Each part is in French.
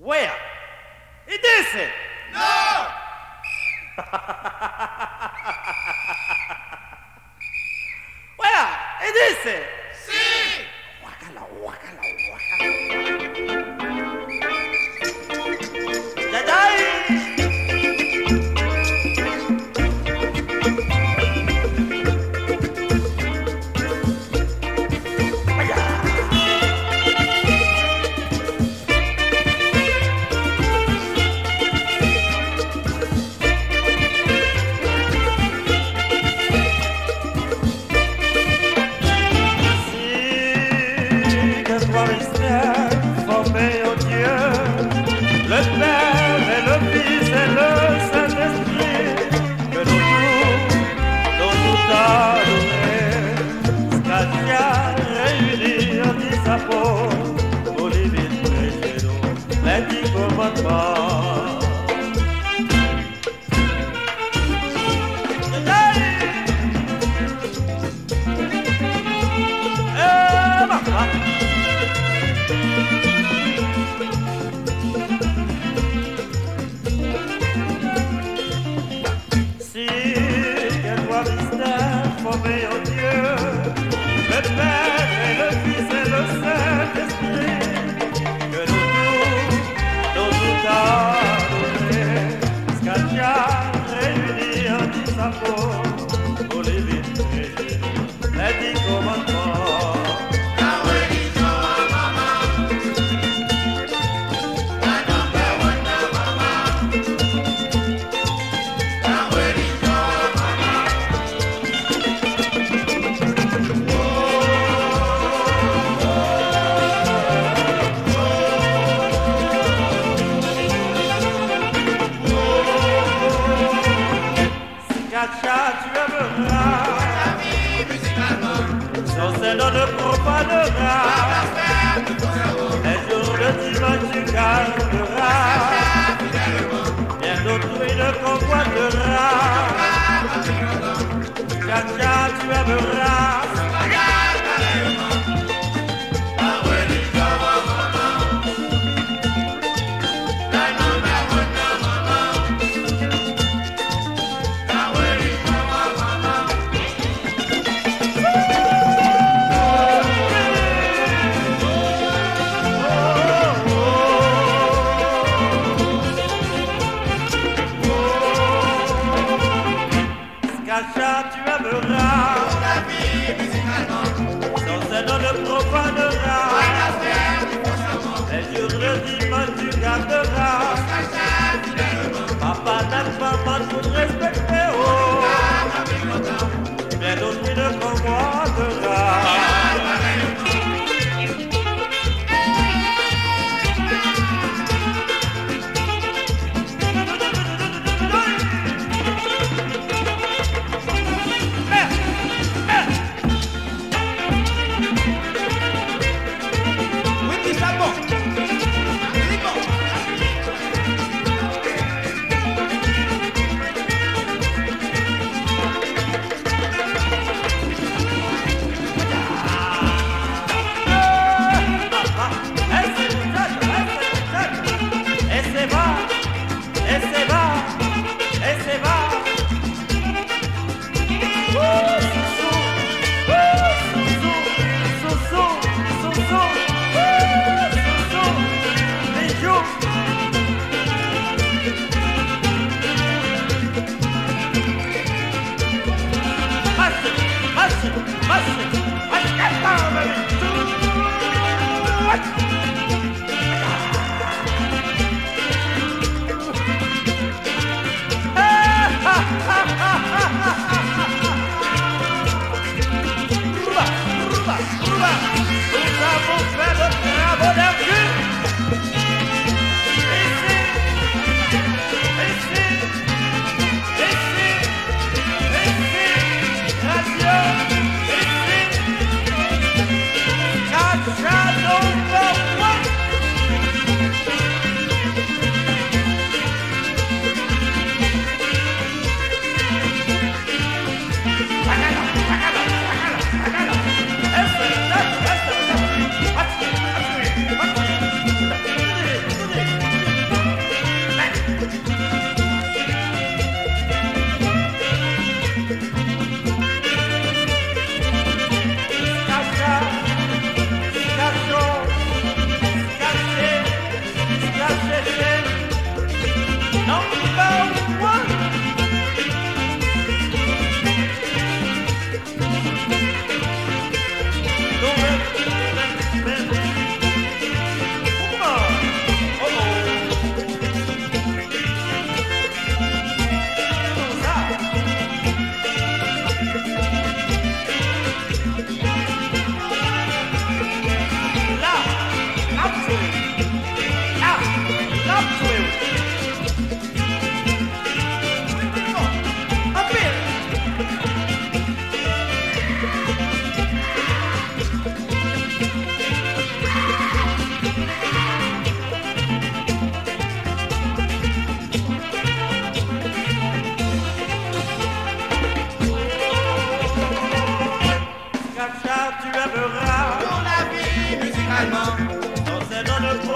Where? It isn't. No! Where? It isn't. Sí! Guácala, guácala, guácala. ¡Yayay!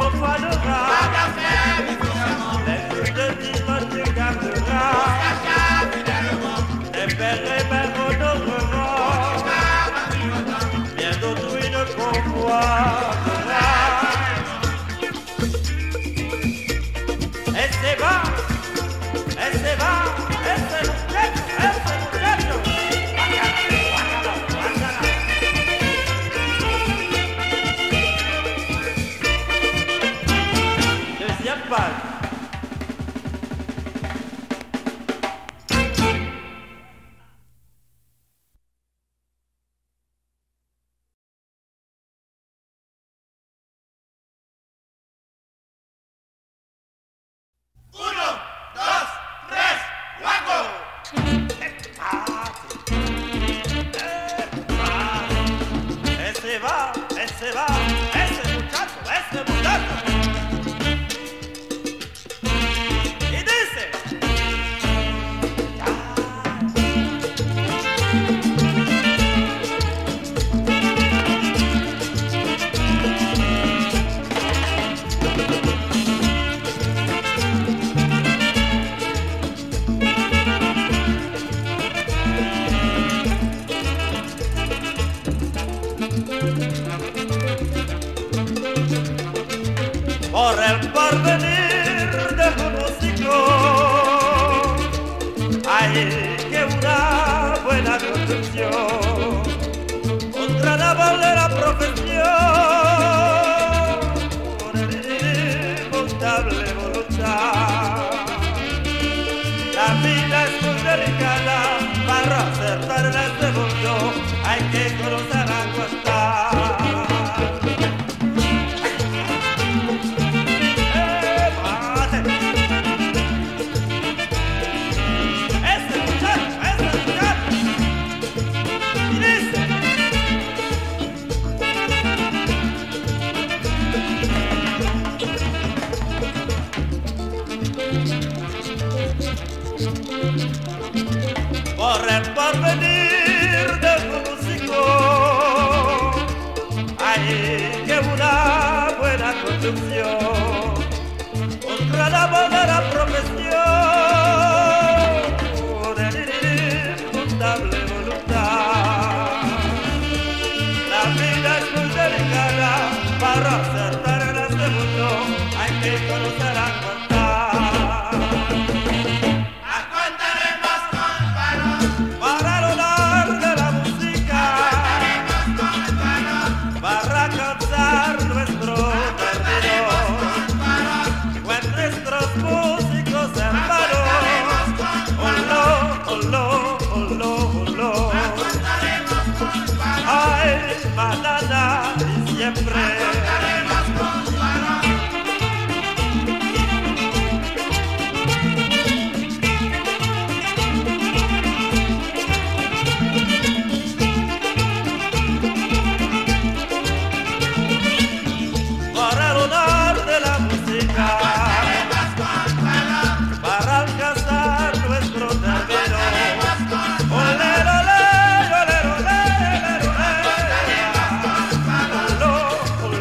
profanera. Les de vivre tu garderas. Les pères et mères honoreront. Bien d'autrui ne convoitera. Et c'est va, et c'est va, et c'est muchacho, et c'est muchacho. Deuxième page. Ese va, ese muchacho, ese muchacho. Y dice, por el porvenir de un músico hay que una buena construcción, otra de la profesión, una inmutable voluntad. La vida es muy delicada, para acertar en este mundo hay que conocer a costar. Por el porvenir de un músico hay que una buena construcción, otra labor de la profesión, una inmutable voluntad. La vida es muy delicada, para acertar en este mundo hay que conocer a contar. Mañana y siempre. Por el honor de la música, para alcanzar nuestro término. Olé, olé, olé, olé, olé, olé.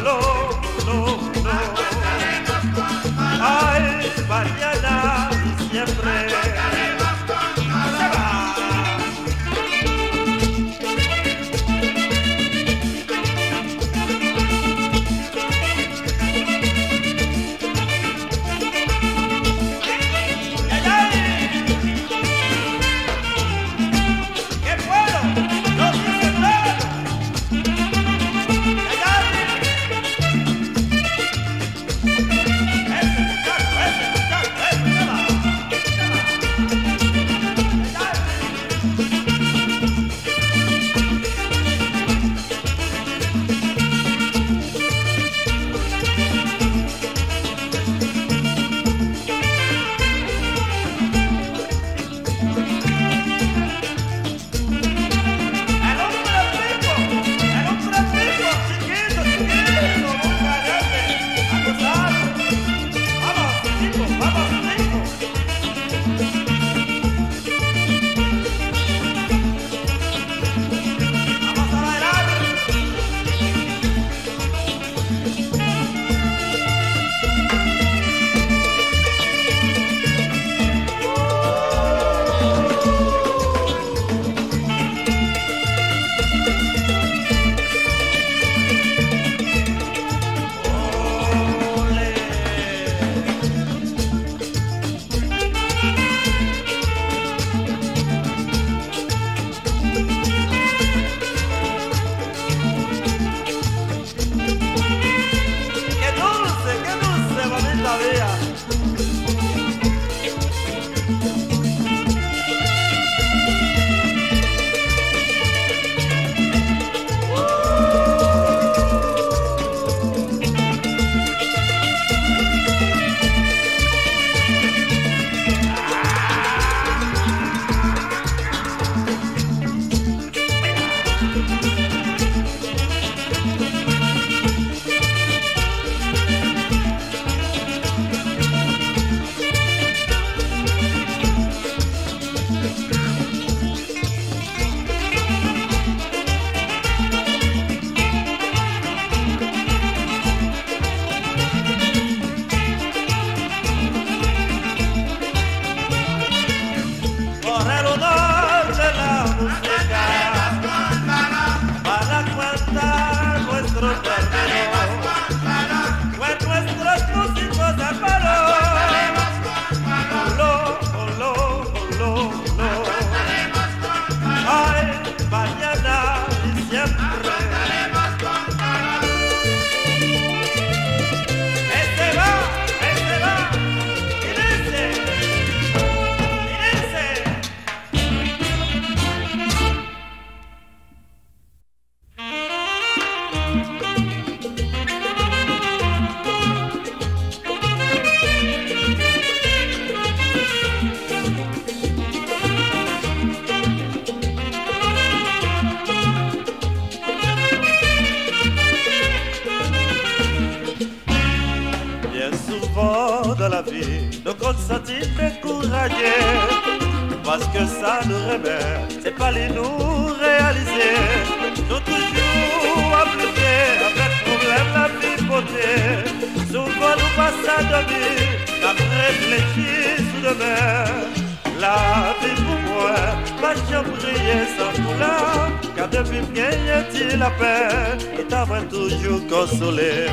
souvent dans la vie, nous compte sentir découragés. Parce que ça nous réveille, c'est pas les nous réaliser. Nous toujours à pleurer, avec problème la vie beauté. Souvent nous passons à dormir, après réfléchir sous demain. La vie pour moi, pas jamais briller sans couleur. Car depuis bien y la paix, et t'as toujours consolé.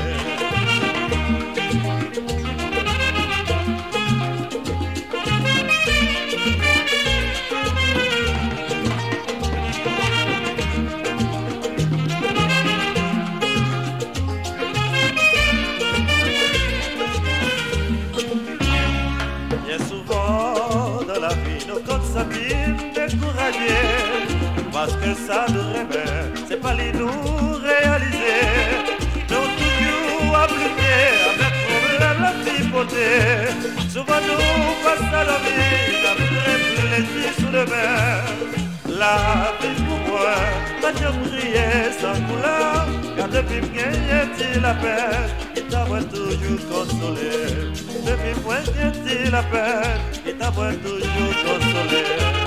Découragé, parce que ça nous réveille, c'est pas les nous réaliser. Nous toujours à pleurer, avec problème la vie beauté. Souvent nous passons à la vie, après réfléchir sous le verre. La vie pour moi, pas de briller sans couleur. Car depuis bien y la peine, il t'a toujours consolé. Depuis point y la peine, il t'a toujours consolé.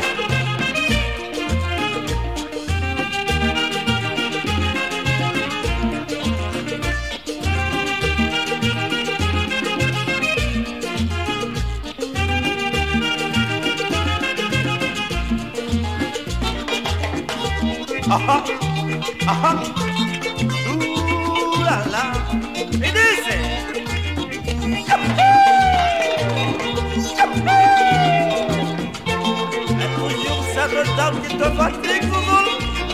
Aha, aha, la la, et dice, mais toujours cette dame qui te fatigue, Google.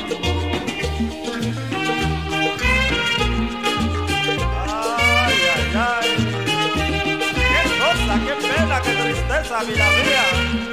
Ay, ay, ay, qué cosa, qué pena, qué tristeza, vida mía.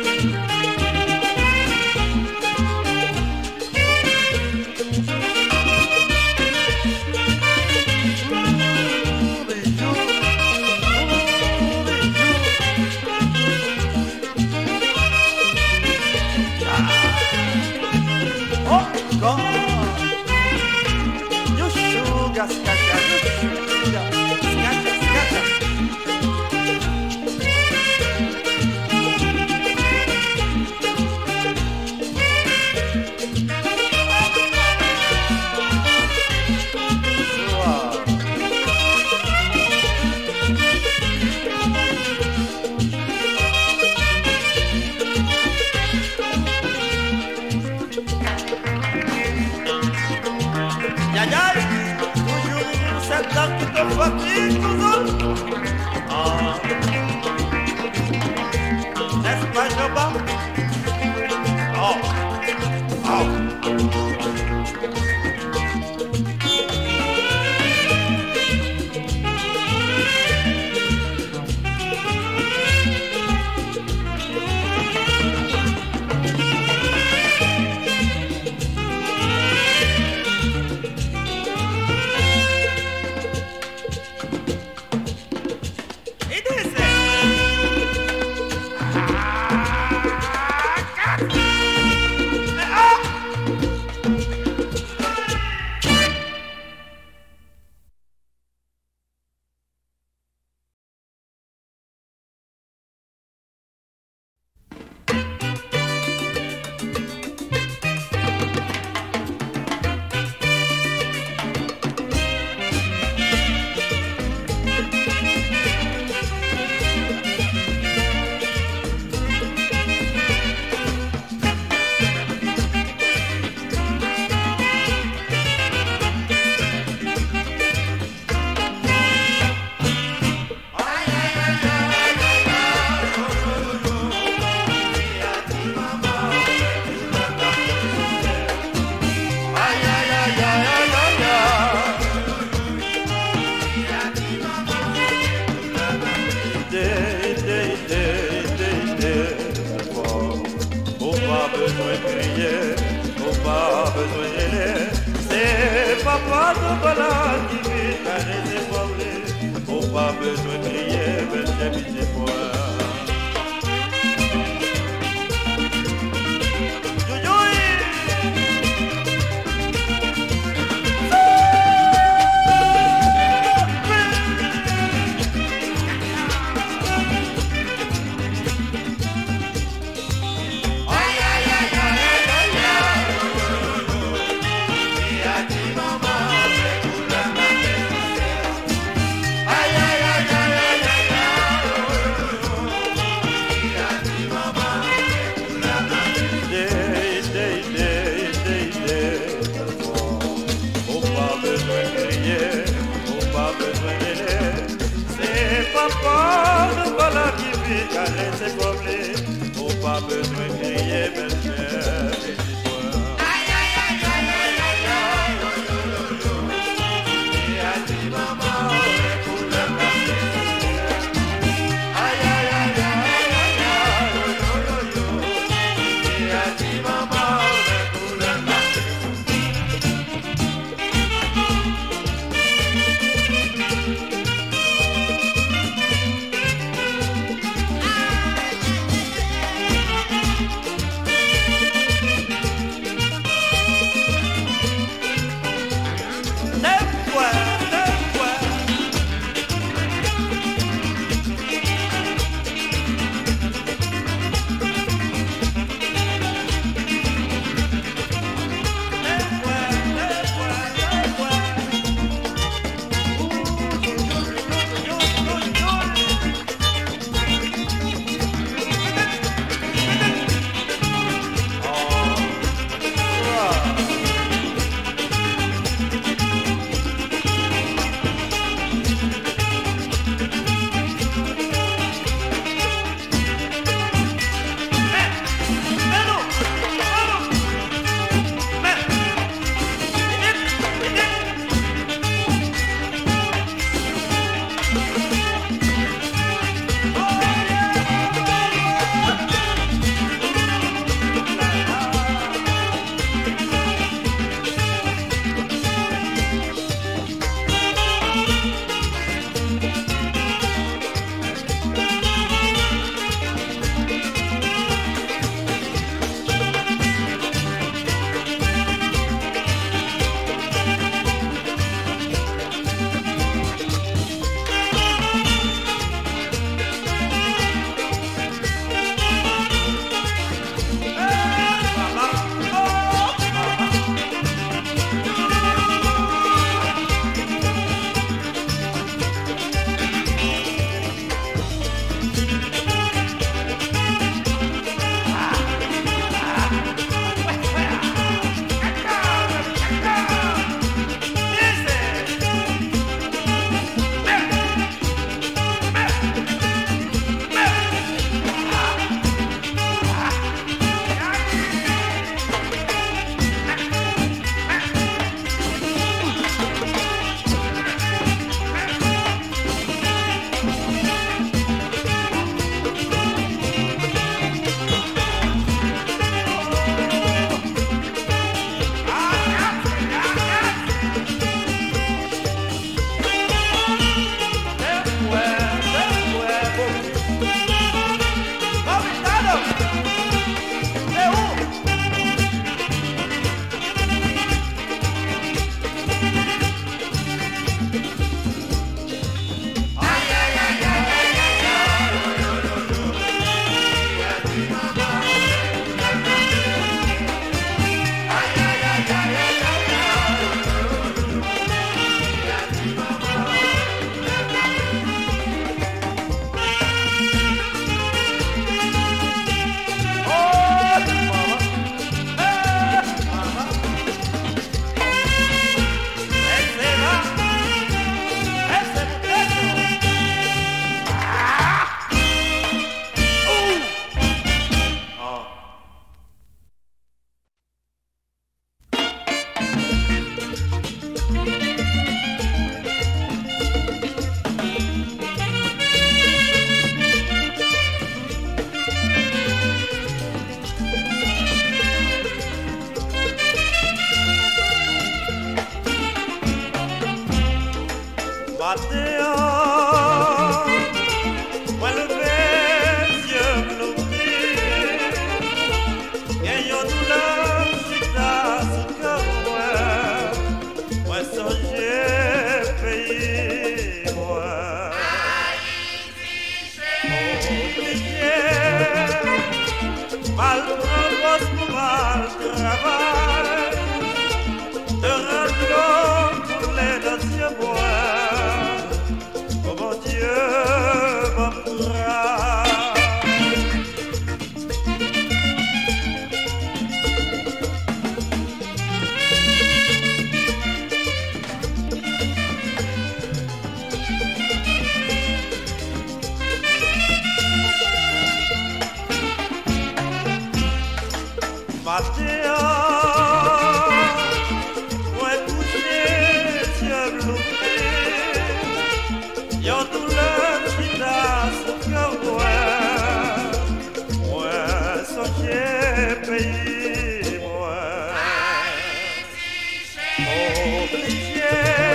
pas de balade qui vit caresser pour oh, pas besoin de crier, mais j'ai mis des points. vie caresse coblée, oh pas besoin de crier, belle chère, et dis-toi. Aïe, aïe, aïe, aïe, aïe, aïe, aïe, et a dit maman, pour le passer. Aïe, aïe, aïe, aïe, aïe, aïe, et a dit maman, pour le passer. Matin, moi couché, yeux bloqués, y'a douleur qui t'a son cœur, moi, songeais pays, moi, obligé,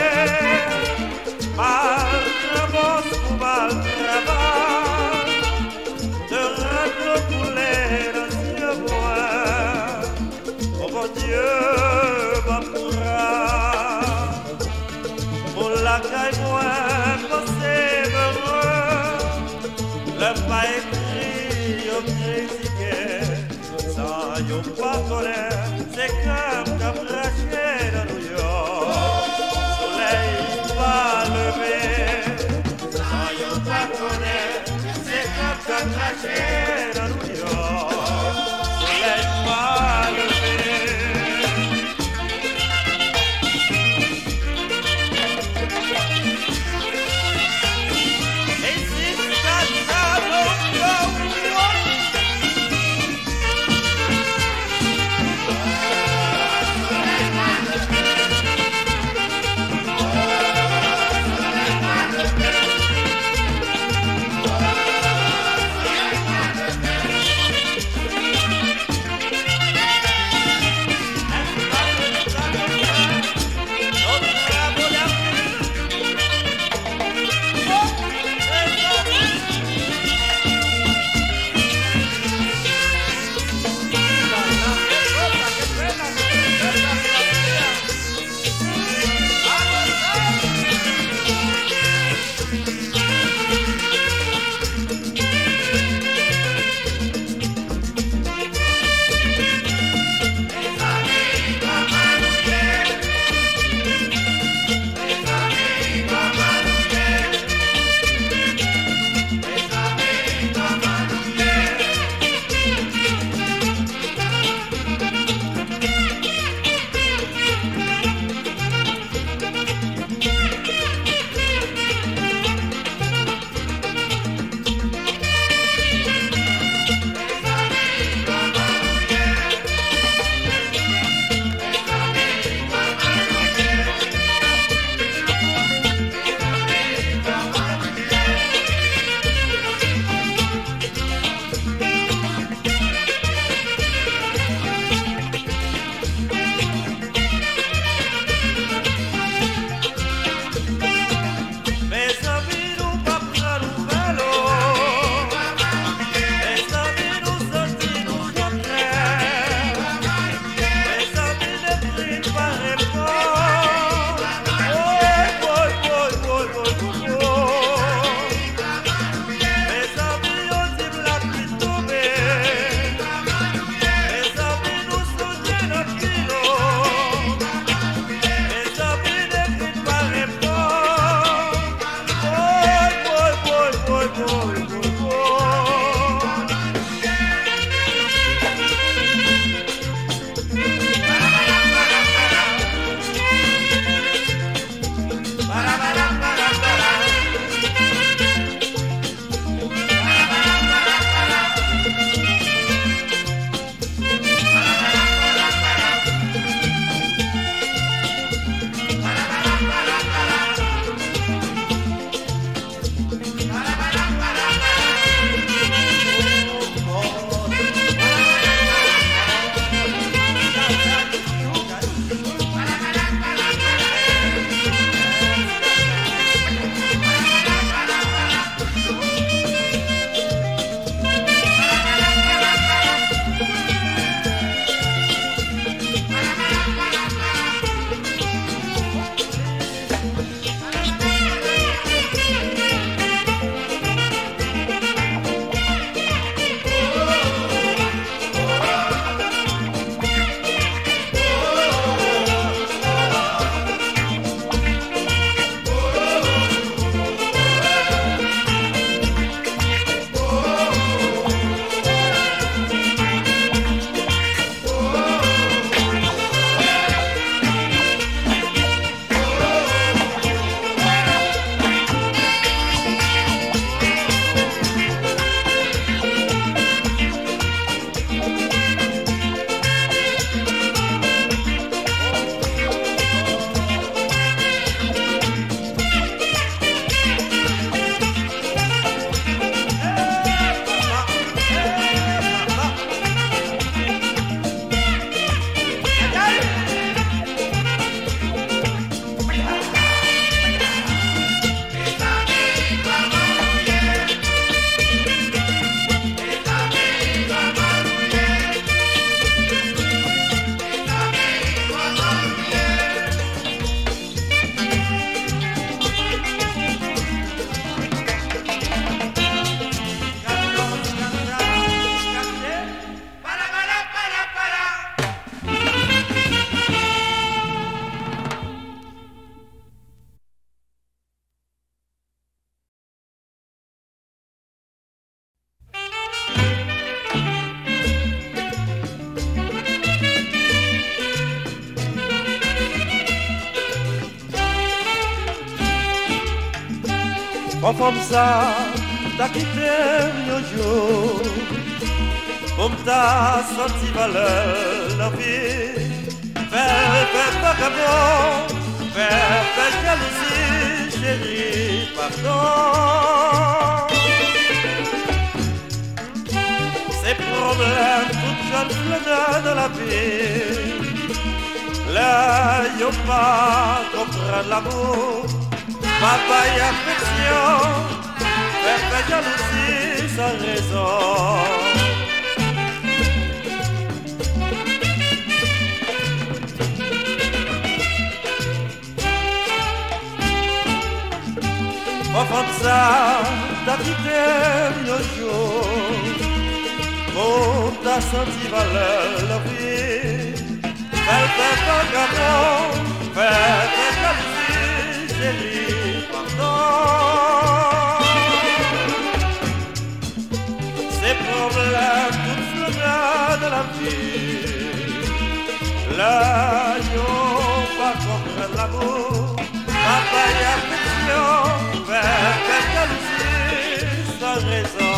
mal travail pour mal travail, de rendre couler dans ce bois. Oh mon Dieu, ma pourra, pour la caille moi, pensez heureux, le pas écrit au critiqué, sans yon pas colère, c'est comme cabraché dans New York, soleil pas levé, sans yon pas colère, c'est comme cabraché dans New York, soleil pas levé. Quand comme ça, t'as quitté un jour, comme t'as senti valeur la vie, faire vagabond, faire jalousie, chérie, pardon. Ces problèmes, toute jeune flâneur de la vie, là, y'a pas comprendre l'amour. Papa y affection, fait jalousie sans raison. Comme ça, t'as quitté le jour, oh, t'as senti valeur la vie. Fait vagabond, fait jalousie, chérie, pardon. Ces problèmes, toute fleur de la vie, là, y'ont pas comprendre l'amour. Papa y affection, fait jalousie sans raison.